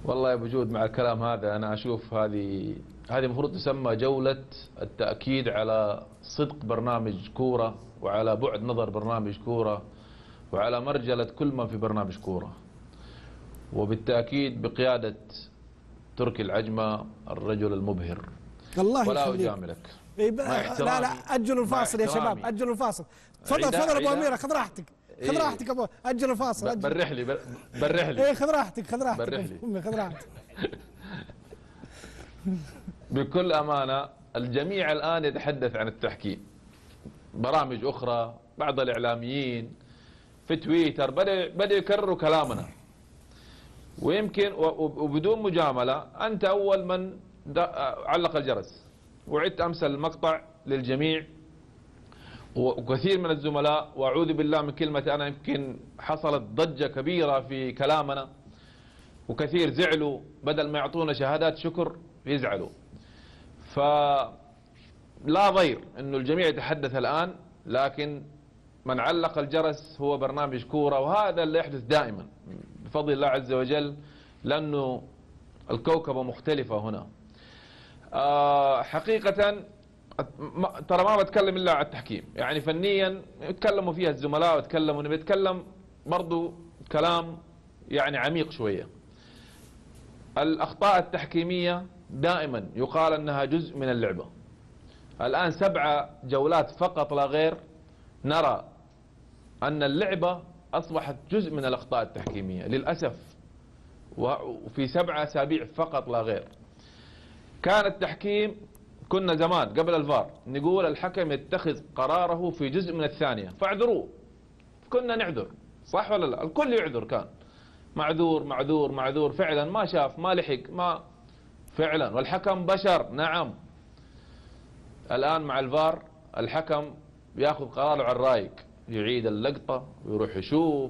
والله يا بوجود مع الكلام هذا أنا أشوف هذه المفروض تسمى جولة التأكيد على صدق برنامج كورة، وعلى بعد نظر برنامج كورة، وعلى مرجلة كل من في برنامج كورة، وبالتأكيد بقيادة تركي العجمة الرجل المبهر. الله ولا يخليك. أجاملك. لا لا أجلوا الفاصل يا شباب، أجلوا الفاصل. تفضل تفضل أبو أميرة، خذ راحتك، خذ راحتك أبو، أجل الفاصل. أجل. برح لي. إيه خذ راحتك، خذ راحتك برح لي. خذ راحتك. بكل أمانة الجميع الآن يتحدث عن التحكيم، برامج أخرى، بعض الإعلاميين في تويتر بدأوا يكرروا كلامنا، ويمكن وبدون مجاملة أنت أول من علق الجرس، وعدت أمس المقطع للجميع وكثير من الزملاء، وأعوذ بالله من كلمة أنا، يمكن حصلت ضجة كبيرة في كلامنا وكثير زعلوا، بدل ما يعطونا شهادات شكر يزعلوا. فلا ضير أنه الجميع يتحدث الآن، لكن من علق الجرس هو برنامج كورة، وهذا اللي يحدث دائما بفضل الله عز وجل، لأنه الكوكبة مختلفة هنا. حقيقة ترى ما بتكلم إلا على التحكيم، يعني فنيا يتكلموا فيها الزملاء ويتكلموا، نتكلم برضو كلام يعني عميق شوية. الأخطاء التحكيمية دائما يقال أنها جزء من اللعبة. الآن 7 جولات فقط لا غير نرى أن اللعبة أصبحت جزء من الأخطاء التحكيمية للأسف، وفي 7 أسابيع فقط لا غير. كان التحكيم، كنا زمان قبل الفار نقول الحكم يتخذ قراره في جزء من الثانية فاعذروه، كنا نعذر، صح ولا لا؟ الكل يعذر، كان معذور معذور معذور، فعلا ما شاف ما لحق ما فعلا، والحكم بشر نعم. الآن مع الفار الحكم ياخذ قراره على الرايق، يعيد اللقطة ويروح يشوف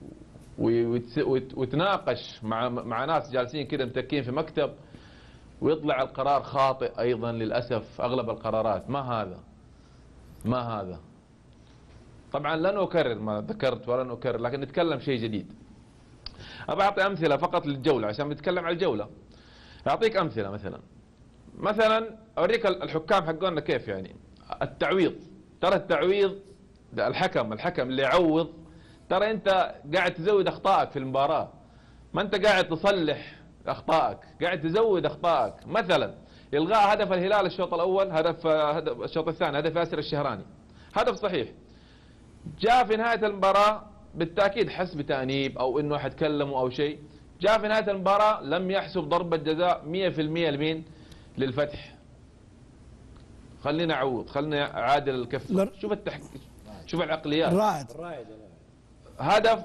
ويتناقش مع ناس جالسين كده متكين في مكتب، ويطلع القرار خاطئ أيضا للأسف. أغلب القرارات ما هذا طبعا لن أكرر ما ذكرت ولن أكرر، لكن نتكلم شيء جديد. أبى أعطي أمثلة فقط للجولة عشان نتكلم عن الجولة. أعطيك أمثلة، مثلا أوريك الحكام حقونا كيف، يعني التعويض. ترى التعويض الحكم اللي يعوض، ترى أنت قاعد تزود أخطائك في المباراة، ما أنت قاعد تصلح أخطائك، قاعد تزود أخطائك. مثلا إلغاء هدف الهلال الشوط الأول، هدف الشوط الثاني هدف ياسر الشهراني، هدف صحيح، جاء في نهاية المباراة بالتأكيد حس بتأنيب أو إنه أحد كلمه أو شيء، جاء في نهاية المباراة لم يحسب ضربة جزاء 100% لمين؟ للفتح. خلينا أعوض، خلينا أعادل الكفة. شوف شوف العقليات. الرائد هدف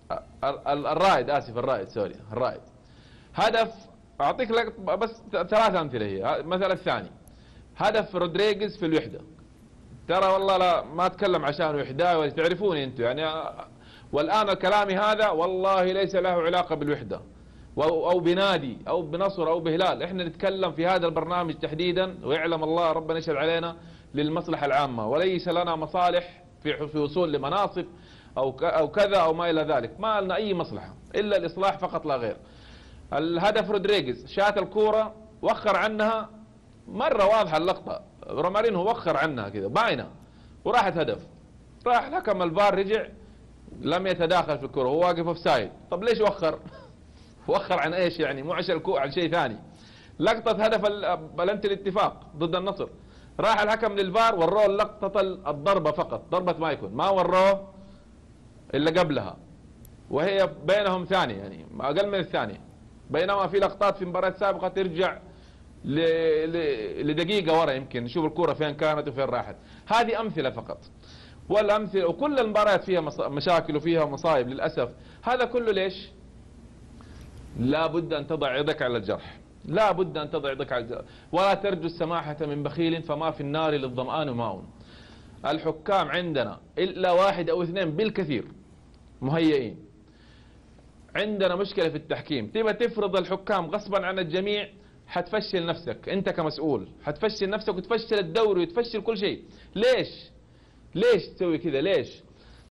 الرائد هدف. أعطيك لك بس 3 أمثلة هي. مثلا الثاني هدف رودريغيز في الوحدة، ترى والله لا ما أتكلم عشان وحدة ولا تعرفوني أنتم يعني، والآن كلامي هذا والله ليس له علاقة بالوحدة أو بنادي أو بنصر أو بهلال، إحنا نتكلم في هذا البرنامج تحديدا، ويعلم الله ربنا يشهد علينا، للمصلحة العامة، وليس لنا مصالح في وصول لمناصب أو كذا أو ما إلى ذلك، ما لنا أي مصلحة إلا الإصلاح فقط لا غير. الهدف رودريغيز شات الكورة وخر عنها مرة واضحة اللقطة، رومارينو وخر عنها كذا باينة وراحت هدف، راح الحكم الفار رجع لم يتداخل في الكرة، هو واقف اوف سايد. طب ليش وخر؟ وخر عن ايش يعني؟ مو عشان عن شيء ثاني. لقطة هدف بلنتي الاتفاق ضد النصر، راح الحكم للفار وروه لقطة الضربة فقط، ضربة ما يكون، ما وروه الا قبلها وهي بينهم ثانية، يعني اقل من الثانية، بينما في لقطات في مباريات سابقة ترجع لدقيقة ورا يمكن نشوف الكرة فين كانت وفين راحت. هذه أمثلة فقط، والأمثلة وكل المباريات فيها مشاكل وفيها مصايب للأسف. هذا كله ليش؟ لا بد أن تضع يدك على الجرح، لا بد أن تضع يدك على الجرح. ولا ترجو السماحة من بخيل فما في النار للظمآن ماء. الحكام عندنا إلا 1 أو 2 بالكثير مهيئين. عندنا مشكلة في التحكيم، تبى تفرض الحكام غصبا عن الجميع، حتفشل نفسك انت كمسؤول، حتفشل نفسك وتفشل الدوري وتفشل كل شيء. ليش تسوي كذا؟ ليش؟